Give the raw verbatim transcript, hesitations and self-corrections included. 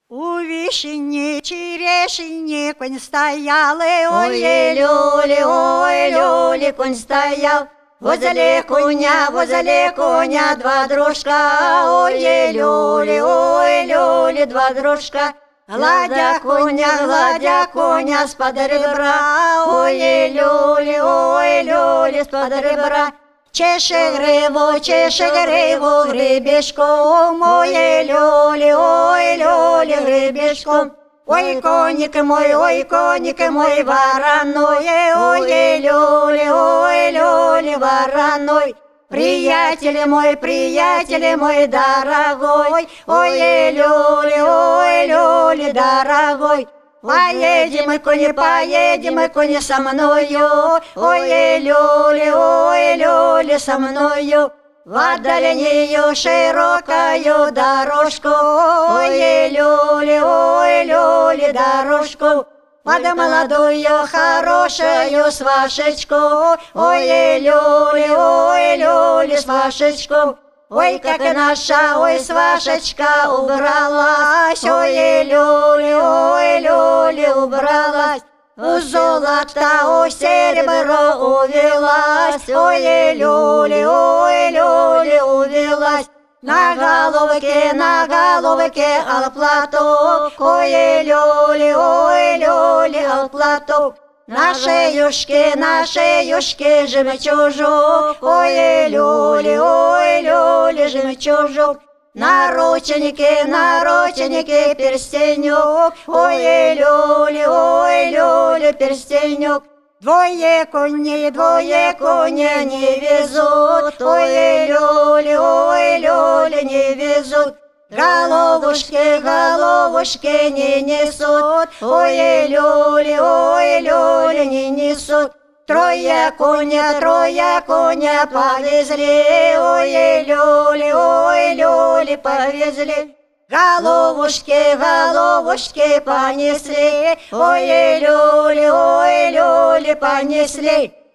У вишни, черешни конь стоял, ой, люли, ой, люли, конь стоял. Возле коня, возле коня два дружка, ой, люли, ой, люли, два дружка. Гладя коня, гладя коня с-под ребра, ой, люли, ой, люли, с-под ребра. Чеше гриву, чеше гриву гребешком, ой, люли, ой, люли, гребешком. Ой, коник мой, ой, коник мой вороной, ой, люли, ой, люли, вороной. Приятель мой, приятель мой дорогой, ой, люли, ой, люли, дорогой. Поедем мы, кони, поедем мы, кони, со мною, ой, люли, ой, люли, со мною. В дальнюю широкую дорожку, ой, люли, ой, люли, дорожку. Под молодую хорошую свашечку, ой, люли, ой, люли, свашечку. Ой, как наша, ой, свашечка убралась, ой, люли, ой, люли, убралась. У золота, у серебро увелась, ой, люли, ой, люли, увелась. На головке, на головке алплаток, ой, люли, ой, люли, алплаток. На шеюшке, на шеюшке жемчужок, ой, люли, ой, люли, жемчужок. На рученике, на рученике перстенек, ой, люли, ой, люли, перстенек. Двое коней, Двое коней не везут, ой, люли, ой, люли, не везут. Головушки, головушки не несут, ой, люли, ой, люли, не несут. Трое коня, трое коня повезли, ой, люли, ой, люли, повезли. Головушки, головушки понесли, ой, люли, ой, люли, понесли.